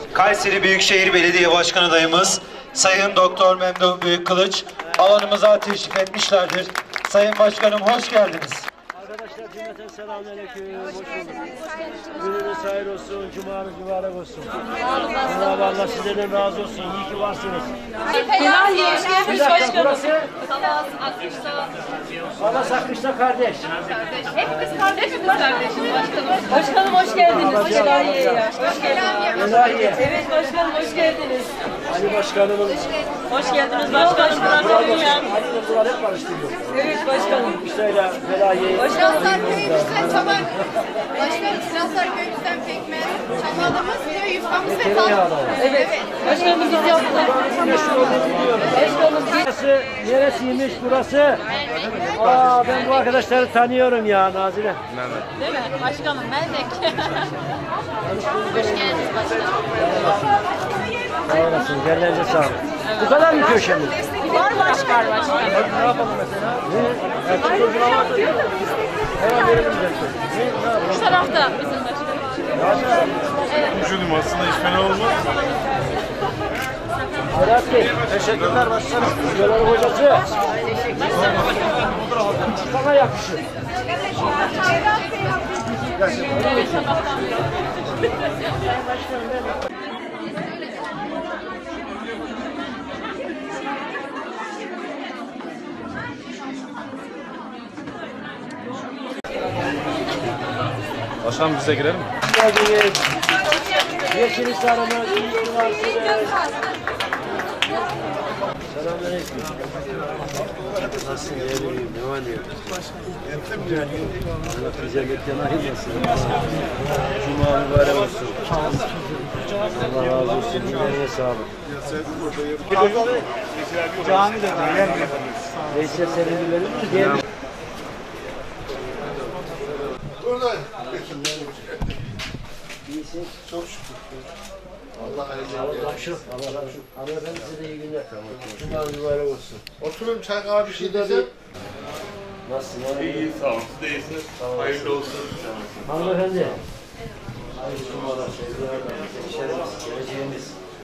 Kayseri Büyükşehir Belediye Başkanı adayımız Sayın Doktor Memduh Büyükkılıç alanımıza teşrif etmişlerdir. Sayın Başkanım hoş geldiniz. Arkadaşlar cümleten selamünaleyküm. Hoş bulduk. Gününüz hayır olsun, cumanız mübarek olsun. Cenab-ı Allah sizlerden razı olsun. İyi ki varsınız. Felahiye hoş geldiniz başkanım. Burası Salas, Akış'ta. Salas Akış'ta kardeş. Hepimiz kardeşiz başkanım. Başkanım hoş geldiniz. Felahiye'ye. Hoş geldiniz. Felahiye. Evet başkanım hoş geldiniz. Ali Başkanımın Hoş geldiniz başkanım. Buranın ya. Ali'yle buralar hep karıştırıyor. Evet başkanım. İşte Felahiye'yi. Silahlar köyümüzden çamak, başkanım Silahlar köyümüzden pekmez, çamalımız, köy yufkamız ve tatlı. Evet. Başkanımız biz yaptık. Başkanım Burası neresiymiş burası? Aa, ben bu arkadaşları tanıyorum ya Nazire. değil mi? Başkanım Melek. Hoş geldiniz başkanım. Sağ olasın, yerlerinize sağlık. Bu kadar mı köşemiz? Var başkanım. Ne yapalım mesela? Erkek çocuğuna var mı? Hemen verelim bize. Ne yapalım? Şu tarafta bizim başkanım. Düşündüm aslında hiç fena olmaz. Serhat Bey. Teşekkürler başkanım. Yolları hocası. Sana yakışır. Başkan bize girelim mi? Geldiniz. Yeşilhisar'ımız, iyi ki varsınız. Selamünaleyküm. Nasılsın yeğenim? Ne var ne yok? Allah bize mekan ayırmasın. Cuma mübarek olsun. Allah razı olsun. Dinlerine sağlık. Cami de Veysel senin verir mi? İyisin. Çok şükür. Allah hayırlı Allah razı olsun. Allah razı olsun. Hanımefendi size de iyi günler. Cuma mübarek olsun. Oturun çay kahve bir şey diyeceğim. Nasılsın? İyi, sağ olun. Siz de iyisiniz. Hayırlı olsun. Hanımefendi. Hayırlı cumalar, sevgiler, hemşerimiz, geleceğimiz.